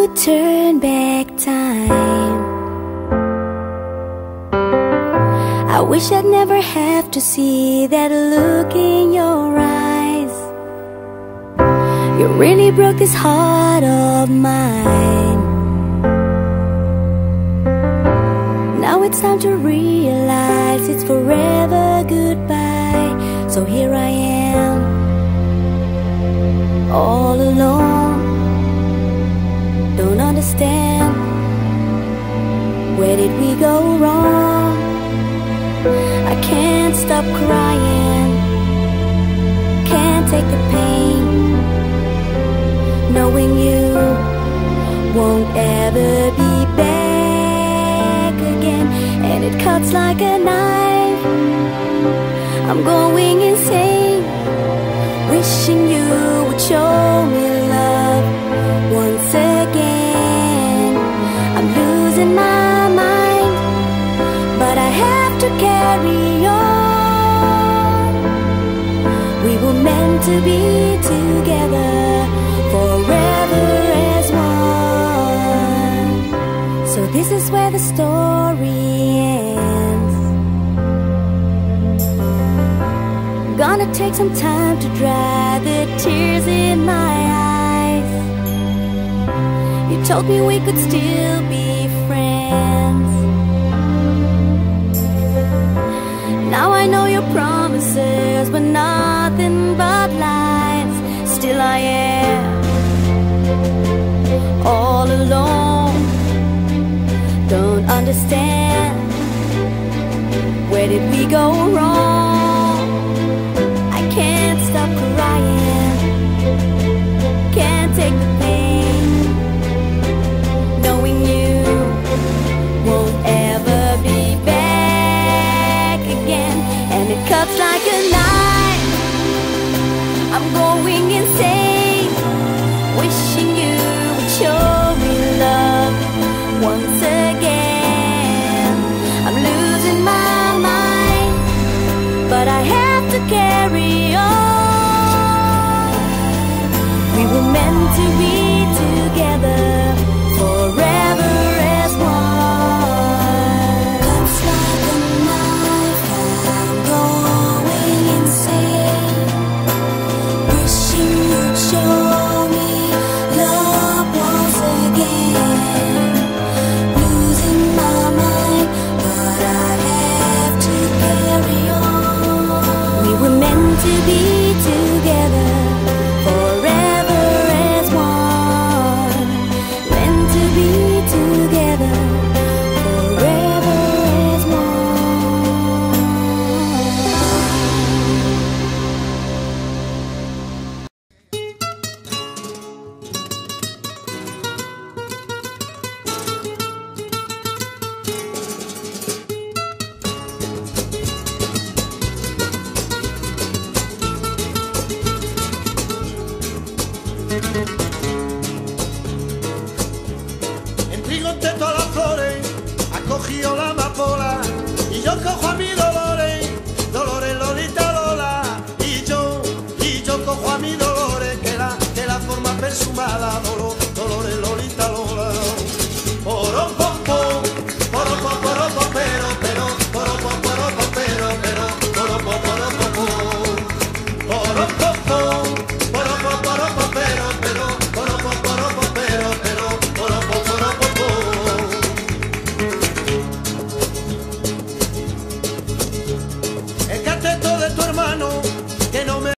could turn back time, I wish I'd never have to see that look in your eyes. You really broke this heart of mine. Now it's time to realize it's forever goodbye. So here I am, all alone. Don't understand, where did we go wrong? I can't stop crying, can't take the pain, knowing you won't ever be back again. And it cuts like a knife, I'm going insane, wishing you would show me love once again. I'm losing my mind, but I have to carry on. We were meant to be together forever as one. So this is where the story ends. Gonna take some time to dry the tears in my eyes. You told me we could still be friends. Now I know your promises were nothing but lies. Still I am all alone. Don't understand, where did we go wrong? I can't stop crying, can't take the pain, knowing you won't ever be back again. And it cuts like a knife, I'm going insane, wishing you would show me love once again. I'm losing my mind, but I have to carry on. We were meant to be together forever as one. Cuts like a knife, I'm going insane, wishing you'd show me love once again. Losing my mind, but I have to carry on. We were meant to be together forever as one. Meant to be together forever as one. En Trigonte todas las flores ha cogido la amapola, y yo cojo a mi Dolores, Dolores Lolita Lola, y yo cojo a mi Dolores, que la forma perfumada.